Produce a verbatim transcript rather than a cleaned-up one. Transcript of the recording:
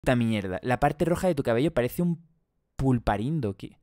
Puta mierda. La parte roja de tu cabello parece un pulparindo. ¿Qué?